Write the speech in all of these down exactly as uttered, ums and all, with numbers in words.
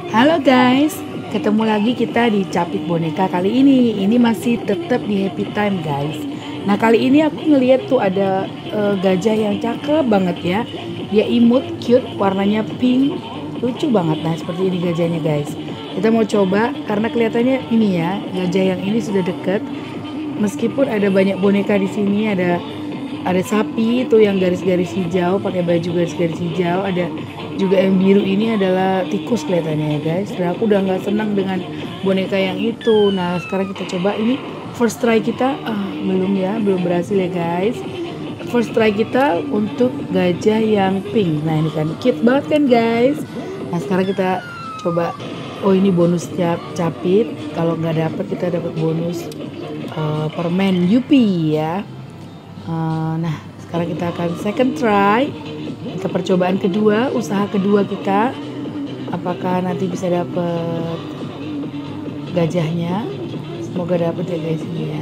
Halo guys, ketemu lagi kita di Capit Boneka kali ini. Ini masih tetap di Happy Time guys. Nah kali ini aku ngeliat tuh ada uh, gajah yang cakep banget ya. Dia imut, cute, warnanya pink, lucu banget. Nah seperti ini gajahnya guys. Kita mau coba karena kelihatannya ini ya, gajah yang ini sudah deket. Meskipun ada banyak boneka di sini, ada ada sapi itu yang garis-garis hijau, pakai baju garis-garis hijau, ada juga yang biru ini adalah tikus kelihatannya ya guys. Dan aku udah nggak senang dengan boneka yang itu. Nah sekarang kita coba ini first try kita, ah, belum ya, belum berhasil ya guys. First try kita untuk gajah yang pink. Nah ini kan cute banget kan guys. Nah sekarang kita coba. Oh ini bonusnya Capit. Kalau nggak dapet kita dapat bonus uh, permen Yupi ya. Uh, nah sekarang kita akan second try. Kita percobaan kedua, usaha kedua kita. Apakah nanti bisa dapet gajahnya? Semoga dapet ya guys ini ya.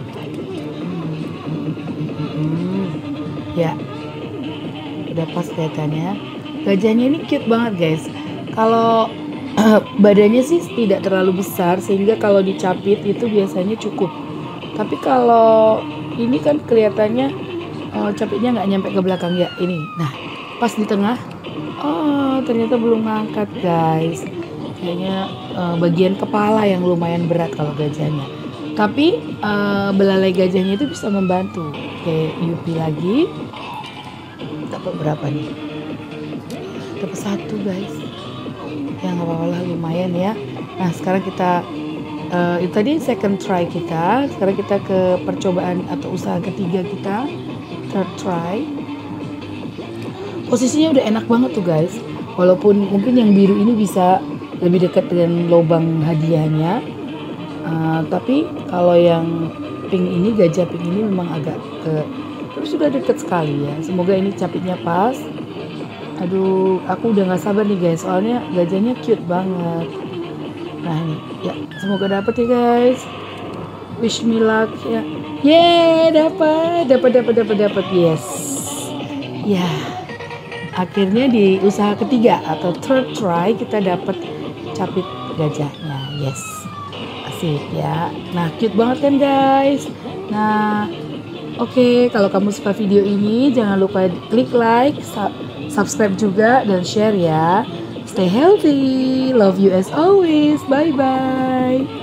Hmm, hmm, hmm. Ya, udah pas kelihatannya. Gajahnya ini cute banget guys. Kalau badannya sih tidak terlalu besar sehingga kalau dicapit itu biasanya cukup. Tapi kalau ini kan kelihatannya uh, capitnya nggak nyampe ke belakang ya ini. Nah pas di tengah, oh ternyata belum ngangkat guys. Kayaknya uh, bagian kepala yang lumayan berat kalau gajahnya. Tapi uh, belalai gajahnya itu bisa membantu. Oke, Yupi lagi. Dapat berapa nih? Dapat satu guys. Ya nggak apa-apa lah, lumayan ya. Nah sekarang kita uh, itu tadi second try kita. Sekarang kita ke percobaan atau usaha ketiga kita, third try. Posisinya udah enak banget tuh guys. Walaupun mungkin yang biru ini bisa lebih dekat dengan lubang hadiahnya, uh, tapi kalau yang pink ini, gajah pink ini memang agak ke, tapi sudah dekat sekali ya. Semoga ini capitnya pas. Aduh, aku udah nggak sabar nih guys, soalnya gajahnya cute banget. Nah ini, ya semoga dapet ya guys. Wish me luck ya. Yeay, dapat, dapat, dapat, dapat, dapat, yes. Ya, akhirnya di usaha ketiga atau third try kita dapat capit gajahnya, yes. Asik ya. Nah, cute banget kan guys. Nah, oke, okay, kalau kamu suka video ini jangan lupa klik like, subscribe juga dan share ya. Stay healthy. Love you as always. Bye bye.